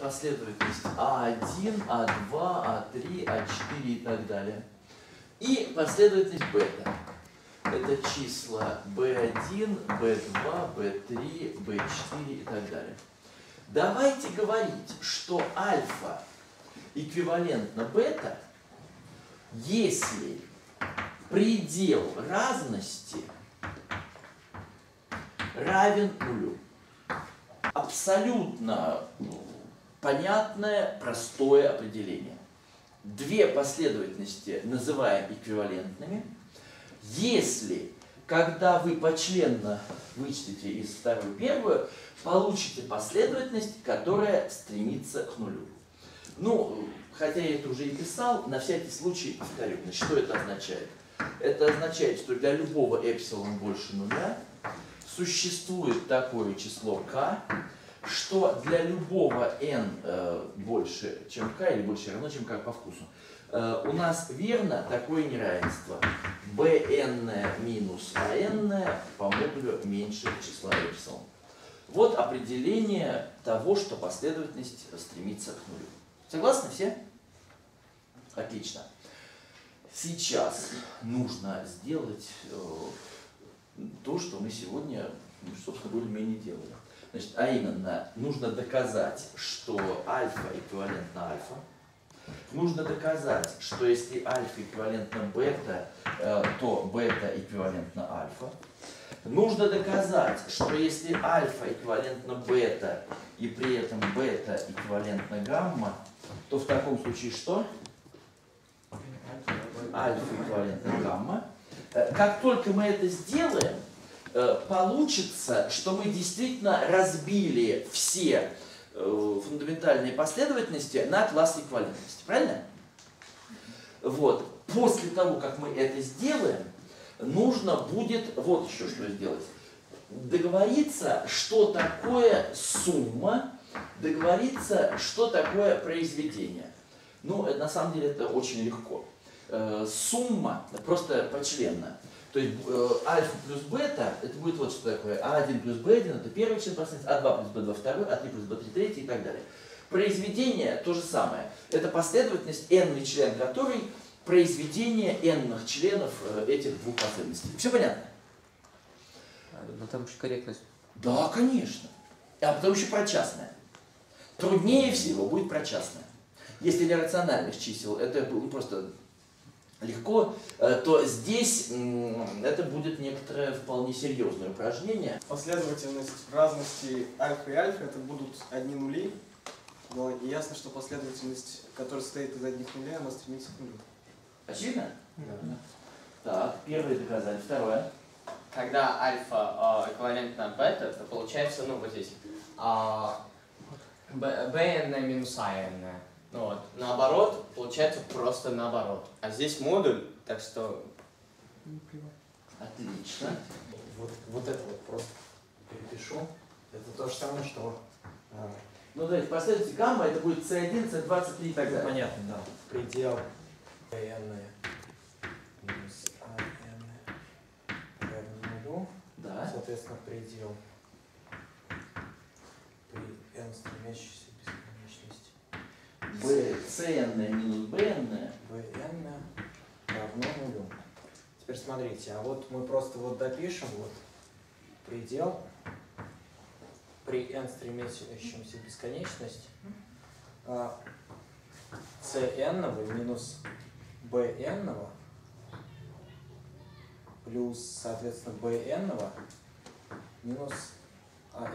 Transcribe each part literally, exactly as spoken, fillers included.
последовательность а один, а два, а три, а четыре и так далее. И последовательность бета. Это числа бэ один, бэ два, бэ три, бэ четыре и так далее. Давайте говорить, что альфа эквивалентно бета, если предел разности равен нулю. Абсолютно понятное, простое определение. Две последовательности называем эквивалентными, если, когда вы почленно вычтете из второй первую, получите последовательность, которая стремится к нулю. Ну, хотя я это уже и писал, на всякий случай повторю. Значит, что это означает? Это означает, что для любого эпсилон больше нуля существует такое число k, что для любого n э, больше, чем k, или больше равно, чем k по вкусу, э, у нас верно такое неравенство bn минус an по модулю меньше числа эпсилон. Вот определение того, что последовательность стремится к нулю. Согласны все? Отлично. Сейчас нужно сделать э, то, что мы сегодня, ну, собственно, более-менее делали. Значит, а именно, нужно доказать, что альфа эквивалентно альфа. Нужно доказать, что если альфа эквивалентно бета, э, то бета эквивалентно альфа. Нужно доказать, что если альфа эквивалентно бета и при этом бета эквивалентно гамма, то в таком случае что? Альфа эквивалентно гамма. Как только мы это сделаем, получится, что мы действительно разбили все фундаментальные последовательности на класс эквивалентности. Правильно? Вот. После того, как мы это сделаем, нужно будет вот еще что сделать. Договориться, что такое сумма, договориться, что такое произведение. Ну, это, на самом деле это очень легко. Э, сумма просто почленно. То есть э, альфа плюс бета, это будет вот что такое. а один плюс бэ один это первый член последовательности, а два плюс бэ два второй, а три плюс бэ три третий и так далее. Произведение то же самое. Это последовательность, n-ный член которой произведение n-ных членов этих двух последовательностей. Все понятно? Но там еще корректность. Да, конечно. А потом еще прочастная. Труднее всего будет прочастная. Если для рациональных чисел это ну, просто легко, то здесь это будет некоторое вполне серьезное упражнение. Последовательность разности альфа и альфа это будут одни нули. Но ясно, что последовательность, которая состоит из одних нулей, она стремится к нулю. Очевидно? Да. Так, первое доказали. Второе. Когда альфа э, эквивалентно бета, то получается, ну, вот здесь, э, bn минус ан. Ну, вот. Наоборот, получается просто наоборот. А здесь модуль, так что... Отлично. Вот, вот это вот просто перепишу. Это то же самое, что... А, ну, давайте, последовательность гамма, это будет си один, си два, си три и так далее. Понятно, да. Предел bn минус ан равен нулю. Да. Соответственно, предел при n стремящейся бесконечности. Cn минус bn. bn равно нулю. Теперь смотрите, а вот мы просто вот допишем вот предел при n стремящемся в бесконечность cn минус bn плюс, соответственно, bn минус an.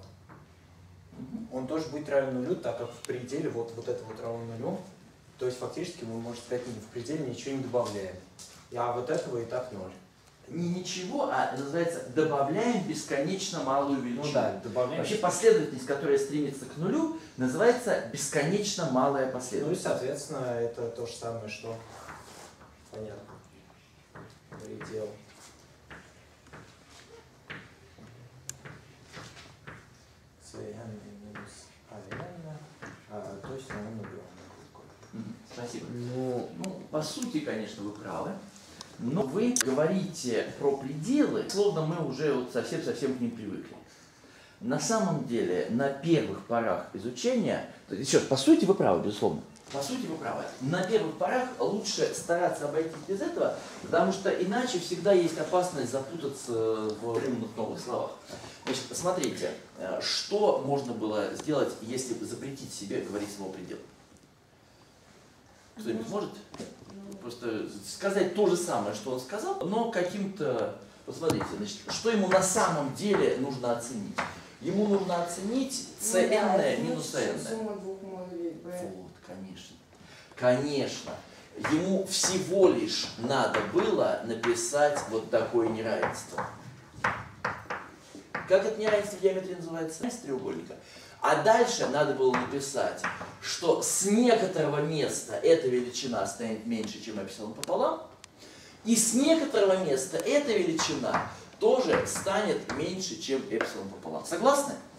Он тоже будет равен нулю, так как в пределе вот, вот это вот равно нулю. То есть фактически мы, можно сказать, в пределе ничего не добавляем. А вот этого и так ноль. Не ничего, а называется добавляем бесконечно малую величину. Ну да, добавляем. Вообще последовательность, которая стремится к нулю, называется бесконечно малая Ну и, последовательность. соответственно, это то же самое, что... Понятно. Предел. cn минус an, а, то есть равно нулю. Спасибо. Ну, Ну, по сути, конечно, вы правы. Но вы говорите про пределы, словно мы уже вот совсем-совсем к ним привыкли. На самом деле, на первых порах изучения, еще раз, по сути вы правы, безусловно, по сути вы правы, на первых порах лучше стараться обойтись без этого, потому что иначе всегда есть опасность запутаться в умных новых словах. Значит, смотрите, что можно было сделать, если бы запретить себе говорить слово «предел»? Кто-нибудь может просто сказать то же самое, что он сказал, но каким-то... Посмотрите, значит, что ему на самом деле нужно оценить? Ему нужно оценить cn минус n. Вот, конечно. Конечно. Ему всего лишь надо было написать вот такое неравенство. Как это неравенство в геометрии называется? С треугольника. А дальше надо было написать, что с некоторого места эта величина станет меньше, чем эпсилон пополам, и с некоторого места эта величина тоже станет меньше, чем эпсилон пополам. Согласны?